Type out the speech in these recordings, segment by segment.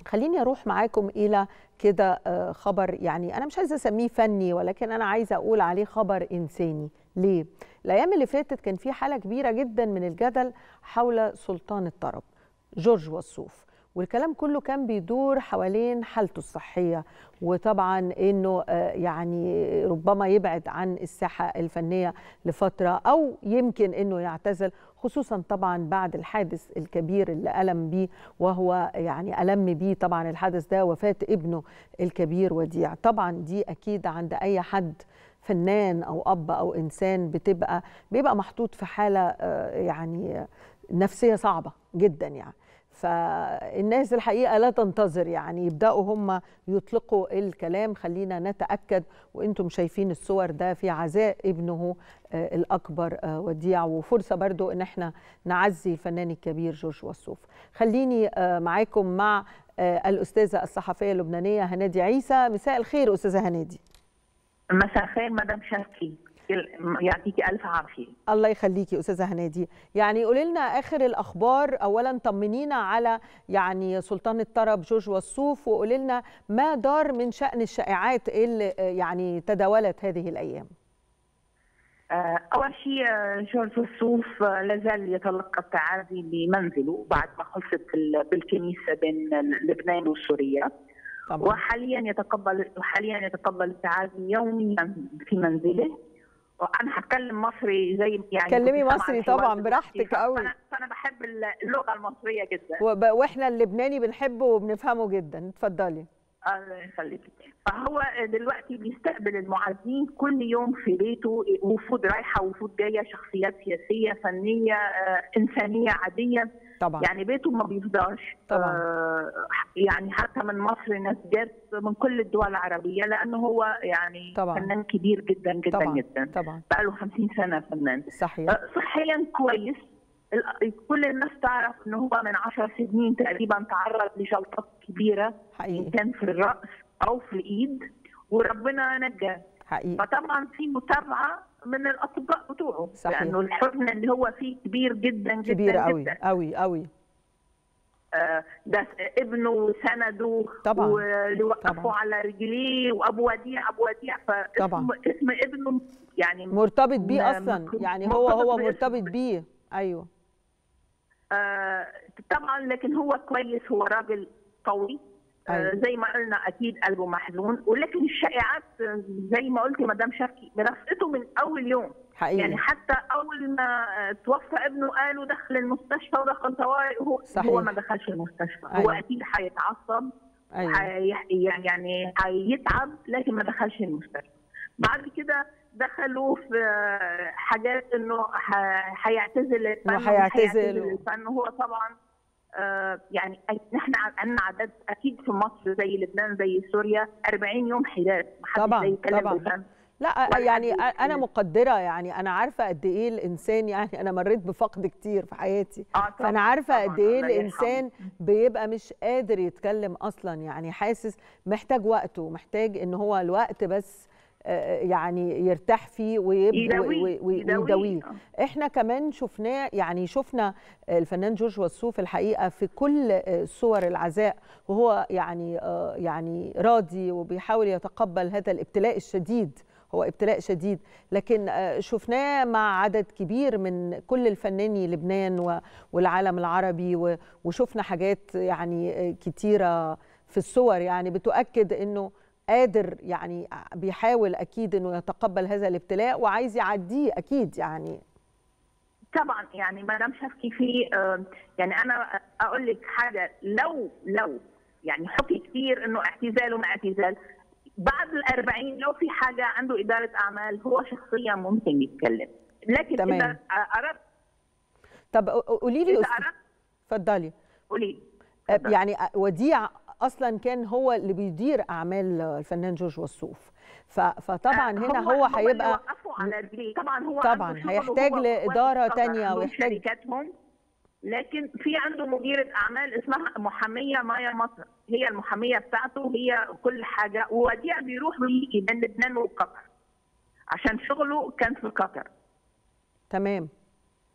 خليني أروح معاكم إلى كده خبر، يعني أنا مش عايزة أسميه فني، ولكن أنا عايزة أقول عليه خبر إنساني. ليه؟ الأيام اللي فاتت كان في حالة كبيرة جدا من الجدل حول سلطان الطرب جورج وسوف، والكلام كله كان بيدور حوالين حالته الصحية، وطبعا انه يعني ربما يبعد عن الساحة الفنية لفترة، او يمكن انه يعتزل، خصوصا طبعا بعد الحادث الكبير اللي ألم بيه، وهو يعني ألم بيه طبعا الحادث ده وفاة ابنه الكبير وديع. طبعا دي أكيد عند أي حد فنان أو أب أو إنسان بيبقى محطوط في حالة يعني نفسية صعبة جدا يعني. فالناس الحقيقة لا تنتظر، يعني يبدأوا هم يطلقوا الكلام. خلينا نتأكد، وانتم شايفين الصور ده في عزاء ابنه الأكبر وديع، وفرصة برضو ان احنا نعزي الفنان الكبير جورج وسوف. خليني معاكم مع الأستاذة الصحفية اللبنانية هنادي عيسى. مساء الخير أستاذة هنادي. مساء الخير مدام شرقي، يعطيكي ألف عافية. الله يخليكي أستاذة هنادي. يعني قولي لنا آخر الأخبار، أولا طمنينا على يعني سلطان الطرب جورج وسوف، وقولي لنا ما دار من شأن الشائعات اللي يعني تداولت هذه الأيام. أول شيء جورج وسوف لازال يتلقى التعازي بمنزله بعد ما خلصت بالكنيسة بين لبنان وسوريا. طبعا. وحاليا يتقبل التعازي يوميا في منزله. وانا هتكلم مصري زي يعني كلمي مصري طبعا براحتك قوي. فانا بحب اللغه المصريه جدا، واحنا اللبناني بنحبه وبنفهمه جدا. اتفضلي. الله يخليكي. فهو دلوقتي بيستقبل المعزين كل يوم في بيته، وفود رايحه وفود جايه، شخصيات سياسيه فنيه انسانيه عاديه طبعا. يعني بيته ما بيفضاش طبعا. يعني حتى من مصر ناس جت من كل الدول العربيه، لانه هو يعني طبعا. فنان كبير جدا جدا طبعا. جدا طبعا. بقى له 50 سنه فنان. صحيح. صحيا كويس. كل الناس تعرف انه هو من 10 سنين تقريبا تعرض لجلطات كبيره حقيقي، كان في الراس او في الايد، وربنا نجاه حقيقي. فطبعا في متابعه من الاطباء بتوعه، لانه الحزن اللي هو فيه كبير جدا جدا كبير قوي جدا. قوي قوي. ده ابنه سنده طبعا، واللي وقفوا على رجليه، وابو وديع فاسم ابنه يعني مرتبط بيه اصلا، يعني هو مرتبط بيه. ايوه طبعا. لكن هو كويس، هو راجل قوي. أيوة. زي ما قلنا اكيد قلبه محزون، ولكن الشائعات زي ما قلتي مدام شرقي مرافقته من اول يوم حقيقي. يعني حتى اول ما توفى ابنه قالوا دخل المستشفى ودخل طوارئ، هو ما دخلش المستشفى. أيوة. هو اكيد هيتعصب. أيوة. يعني هيتعب، لكن ما دخلش المستشفى. بعد كده دخلوا في حاجات انه هيعتزل الفن. هو طبعا يعني نحن عندنا عدد اكيد في مصر زي لبنان زي سوريا 40 يوم حداد، ما حدش يتكلم بالفن. لا يعني انا مقدره، يعني انا عارفه قد ايه الانسان، يعني انا مريت بفقد كتير في حياتي. فانا عارفه قد ايه الانسان بيبقى مش قادر يتكلم اصلا، يعني حاسس محتاج وقته، محتاج ان هو الوقت بس يعني يرتاح فيه ويداويه. احنا كمان شفناه، يعني شفنا الفنان جورج وسوف الحقيقه في كل صور العزاء وهو يعني راضي وبيحاول يتقبل هذا الابتلاء الشديد. هو ابتلاء شديد، لكن شفناه مع عدد كبير من كل الفناني لبنان والعالم العربي، وشفنا حاجات يعني كتيره في الصور يعني بتؤكد انه قادر، يعني بيحاول اكيد انه يتقبل هذا الابتلاء وعايز يعديه اكيد. يعني طبعا يعني مدام شرقي في يعني انا اقول لك حاجه، لو يعني حكي كثير انه اعتزال وما اعتزال، بعد ال40 لو في حاجه عنده اداره اعمال هو شخصيا ممكن يتكلم. لكن تمام. اذا اردت. طب قولي لي اتفضلي. قولي يعني وديع اصلا كان هو اللي بيدير اعمال الفنان جورج وسوف، فطبعا هنا هو هيبقى على رجليه. طبعا هو طبعا هيحتاج لاداره ثانيه ويحتاج شركاتهم. لكن في عنده مديره اعمال اسمها محاميه مايا مصر، هي المحاميه بتاعته، هي كل حاجه. ووديع بيروح ويجي بين لبنان وقطر عشان شغله كان في قطر. تمام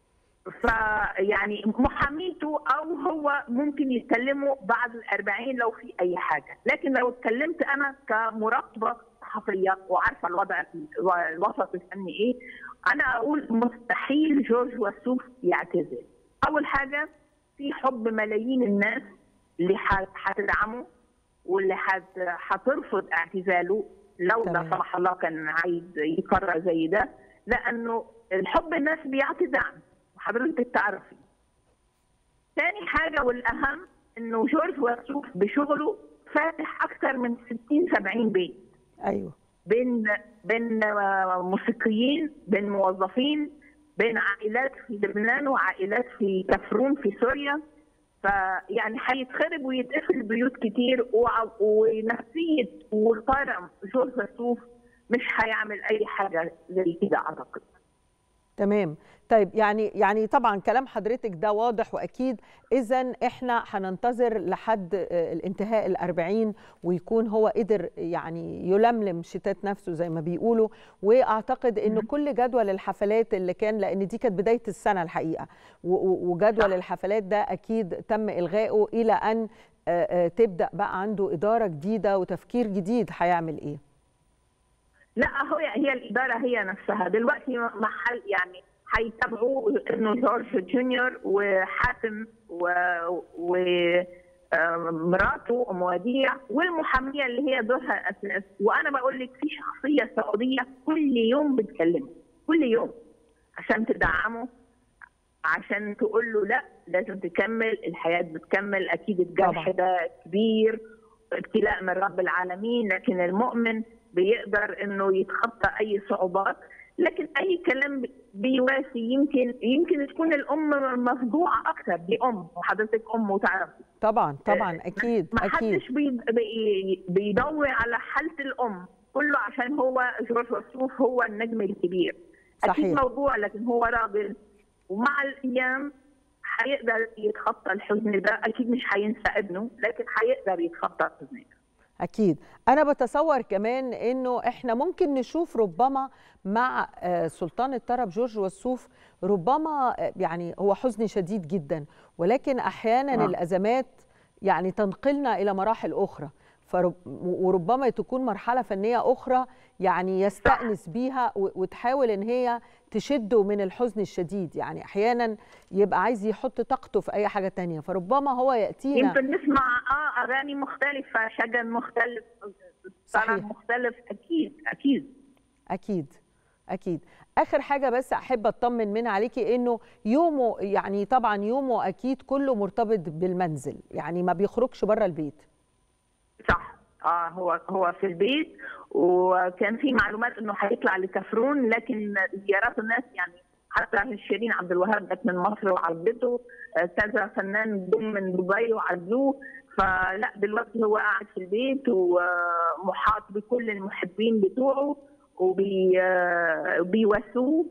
فيعني محاميته او هو ممكن يتكلموا بعد ال40 لو في اي حاجه، لكن لو اتكلمت انا كمراقبه صحفيه وعارفه الوسط الفني ايه، انا اقول مستحيل جورج وسوف يعتزل. اول حاجه في حب ملايين الناس اللي هتدعمه واللي هترفض اعتزاله لو لا سمح الله كان عايز يقرر زي ده، لانه الحب الناس بيعطي دعم وحضرتك تعرفي. ثاني حاجه والاهم انه جورج وسوف بشغله فاتح اكثر من 60-70 بيت. ايوه، بين موسيقيين، بين موظفين، بين عائلات في لبنان وعائلات في كفرون في سوريا. فيعني هيتخرب ويتقفل بيوت كتير، ونفسيه وكرم جورج وسوف مش هيعمل اي حاجه زي كده اعتقد. تمام. طيب يعني طبعا كلام حضرتك ده واضح، واكيد اذا احنا هننتظر لحد الانتهاء ال40 ويكون هو قدر يعني يلملم شتات نفسه زي ما بيقولوا. واعتقد ان كل جدول الحفلات اللي كان، لان دي كانت بدايه السنه الحقيقه، وجدول الحفلات ده اكيد تم الغائه الى ان تبدا بقى عنده اداره جديده وتفكير جديد هيعمل ايه. لا، هي الاداره هي نفسها دلوقتي محل، يعني هيتابعوا انه جورج جونيور وحاتم ومراته ام وديع والمحاميه اللي هي دورها اساس. وانا بقول لك في شخصيه سعوديه كل يوم بتكلمه، كل يوم عشان تدعمه، عشان تقول له لا لازم تكمل، الحياه بتكمل. اكيد الجرح ده كبير، ابتلاء من رب العالمين، لكن المؤمن بيقدر انه يتخطى اي صعوبات. لكن اي كلام بيواسي يمكن تكون الام مفجوعه اكثر، دي ام وحضرتك ام وتعرفي. طبعا اكيد ما حدش بيدور على حاله الام، كله عشان هو جورج وسوف هو النجم الكبير. صحيح. اكيد موضوع، لكن هو راجل ومع الايام هيقدر يتخطى الحزن ده. اكيد مش هينسى ابنه، لكن هيقدر يتخطى الحزن ده. أكيد. أنا بتصور كمان إنه إحنا ممكن نشوف ربما مع سلطان الطرب جورج وسوف، ربما يعني هو حزن شديد جدا، ولكن أحيانا الأزمات يعني تنقلنا إلى مراحل أخرى، وربما تكون مرحلة فنية أخرى يعني يستأنس بيها وتحاول إن هي تشده من الحزن الشديد. يعني أحيانا يبقى عايز يحط طاقته في أي حاجة تانية، فربما هو يأتينا يمكن نسمع أغاني مختلفة، شجن مختلف، طرب مختلف. أكيد. آخر حاجة بس أحب أطمن منها عليكي، إنه يومه يعني طبعا يومه أكيد كله مرتبط بالمنزل، يعني ما بيخرجش بره البيت. صح. هو في البيت، وكان في معلومات انه هيطلع لكفرون، لكن زيارات الناس يعني حتى شيرين عبد الوهاب جت من مصر وعزته، كذا فنان جم من دبي وعزوه. فلا دلوقتي هو قاعد في البيت ومحاط بكل المحبين بتوعه وبيواسوه،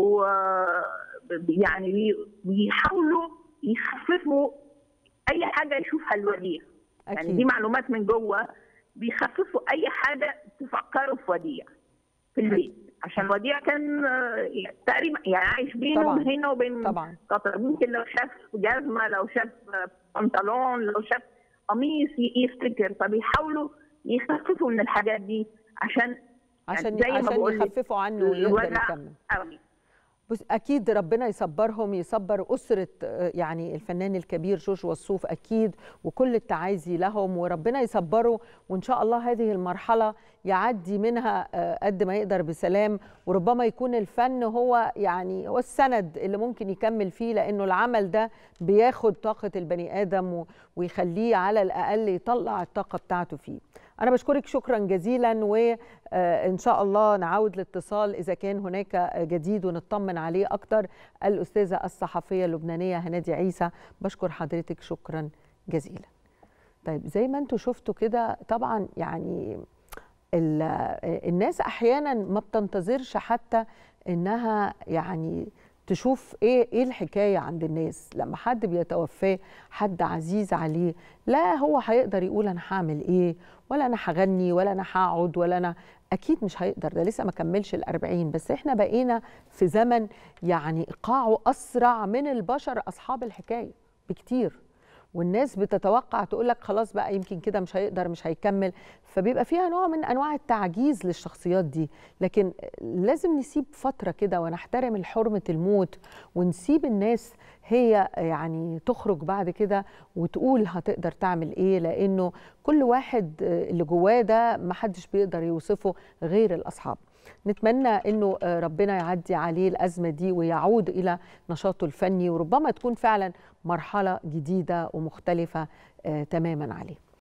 ويعني بيحاولوا يخففوا اي حاجه يشوفها الوديع. يعني دي معلومات من جوه، بيخففوا اي حاجه تفكروا في وديع في البيت، عشان وديع كان تقريبا يعني عايش بينه هنا وبين قطر. ممكن لو شاف جزمه، لو شاف بنطلون، لو شاف قميص يفتكر. فبيحاولوا يخففوا من الحاجات دي عشان يخففوا عنه ويقدر يكمل. بس أكيد ربنا يصبرهم، يصبر أسرة يعني الفنان الكبير جورج وسوف أكيد، وكل التعازي لهم، وربنا يصبره، وإن شاء الله هذه المرحلة يعدي منها قد ما يقدر بسلام، وربما يكون الفن هو يعني هو السند اللي ممكن يكمل فيه، لأنه العمل ده بياخد طاقة البني آدم ويخليه على الأقل يطلع الطاقة بتاعته فيه. أنا بشكرك شكرا جزيلا، وإن شاء الله نعود الاتصال إذا كان هناك جديد ونطمن عليه أكتر. الأستاذة الصحفية اللبنانية هنادي عيسى، بشكر حضرتك شكرا جزيلا. طيب زي ما انتوا شفتوا كده، طبعا يعني الناس أحيانا ما بتنتظرش حتى إنها يعني تشوف ايه الحكايه عند الناس لما حد بيتوفاه حد عزيز عليه. لا هو هيقدر يقول انا هعمل ايه، ولا انا هغني، ولا انا هقعد، ولا انا اكيد مش هيقدر، ده لسه ما كملش ال40. بس احنا بقينا في زمن يعني ايقاعه اسرع من البشر اصحاب الحكايه بكتير، والناس بتتوقع تقول لك خلاص بقى يمكن كده مش هيقدر، مش هيكمل، فبيبقى فيها نوع من انواع التعجيز للشخصيات دي. لكن لازم نسيب فتره كده ونحترم حرمه الموت، ونسيب الناس هي يعني تخرج بعد كده وتقول هتقدر تعمل ايه، لانه كل واحد اللي جواه ده محدش بيقدر يوصفه غير الاصحاب. نتمنى انه ربنا يعدي عليه الازمه دي ويعود الى نشاطه الفني، وربما تكون فعلا مرحله جديده ومختلفه تماما عليه.